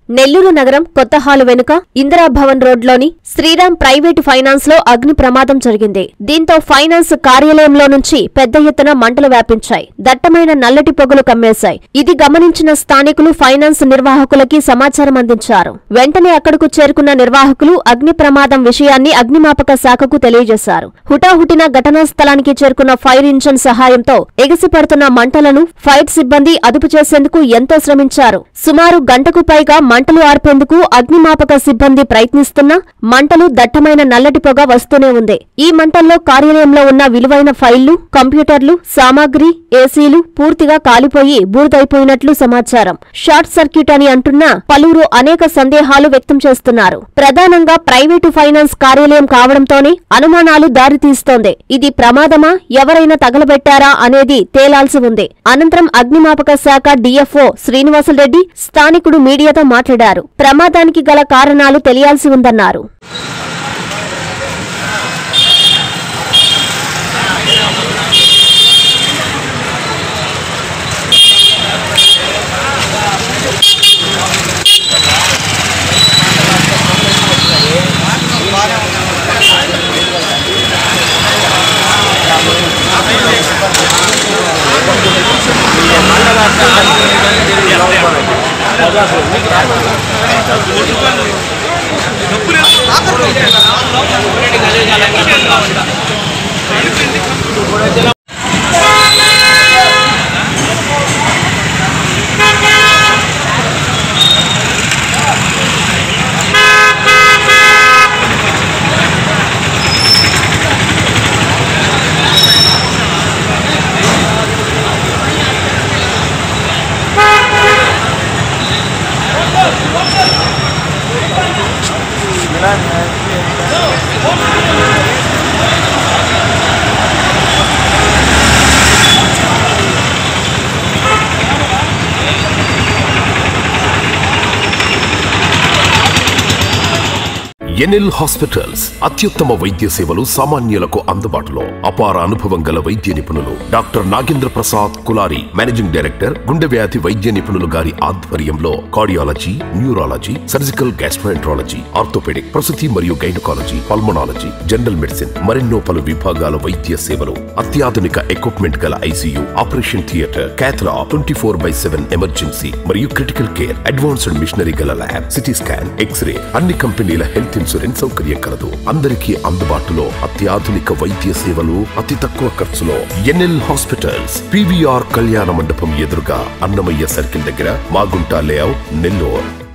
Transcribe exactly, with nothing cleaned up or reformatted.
నెల్లూరు నగరం కొత్తహాలు వెనుక ఇందిరాభవన్ రోడ్లోని శ్రీరామ్ ప్రైవేటు ఫైనాన్స్ లో అగ్ని ప్రమాదం జరిగింది. దీంతో ఫైనాన్స్ కార్యాలయంలో నుంచి పెద్ద ఎత్తున మంటలు వ్యాపించాయి. దట్టమైన నల్లటి పొగలు కమ్మేశాయి. ఇది గమనించిన స్థానికులు ఫైనాన్స్ నిర్వాహకులకి సమాచారం అందించారు. వెంటనే అక్కడకు చేరుకున్న నిర్వాహకులు అగ్ని ప్రమాదం విషయాన్ని అగ్నిమాపక శాఖకు తెలియజేశారు. హుటాహుటిన ఘటనా స్థలానికి చేరుకున్న ఫైర్ ఇంజన్ సహాయంతో ఎగసిపడుతున్న మంటలను ఫైర్ సిబ్బంది అదుపు చేసేందుకు ఎంతో శ్రమించారు. సుమారు గంటకు పైగా మంటలు ఆర్పేందుకు అగ్నిమాపక సిబ్బంది ప్రయత్నిస్తున్నా మంటలు దట్టమైన నల్లటి పొగ వస్తూనే ఉంది. ఈ మంటల్లో కార్యాలయంలో ఉన్న విలువైన ఫైళ్లు, కంప్యూటర్లు, సామాగ్రి, ఏసీలు పూర్తిగా కాలిపోయి బూడిదైపోయినట్లు సమాచారం. షార్ట్ సర్క్యూట్ అని అంటున్నా పలువురు అనేక సందేహాలు వ్యక్తం చేస్తున్నారు. ప్రధానంగా ప్రైవేటు ఫైనాన్స్ కార్యాలయం కావడంతోనే అనుమానాలు దారితీస్తోంది. ఇది ప్రమాదమా, ఎవరైనా తగలబెట్టారా అనేది తేలాల్సి ఉంది. అనంతరం అగ్నిమాపక శాఖ డీఎఫ్ఓ శ్రీనివాసులరెడ్డి స్థానికుడు మీడియాతో మాట్లాడారు. ప్రమాదానికి గల కారణాలు తెలియాల్సి ఉందన్నారు. ఎన్ఎల్ హాస్పిటల్స్ అత్యుత్తమ వైద్య సేవలు సామాన్యులకు అందుబాటులో. అపార అనుభవం గల వైద్య నిపుణులు doctor Nagendra Prasad Kulari, managing director, గుండె వ్యాధి వైద్య నిపుణులు గారి ఆధ్వర్యంలో cardiology, neurology, surgical gastroenterology, orthopaedic, ప్రసూతి మరియు గైనకాలజీ, పల్మనాలజీ, జనరల్ మెడిసిన్ మరెన్నో పలు విభాగాల వైద్య సేవలు. అత్యాధునిక ఎక్విప్మెంట్ గల ICU, operation theatre, cath lab, twenty four by seven emergency మరియు క్రిటికల్ కేర్, అడ్వాన్స్డ్ మిషనరీ గల ల్యాబ్, సిటీ స్కాన్, ఎక్స్రే, అన్ని కంపెనీల హెల్త్ ఇన్సూరెన్స్ సౌకర్యం కలదు. అందరికీ అందుబాటులో అత్యాధునిక వైద్య సేవలు అతి తక్కువ ఖర్చులో. ఎన్ఎల్ హాస్పిటల్స్, పీవీఆర్ కళ్యాణ మండపం ఎదురుగా, అన్నమయ్య సర్కిల్ దగ్గర, మాగుంట లేఅవుట్, నెల్లూరు.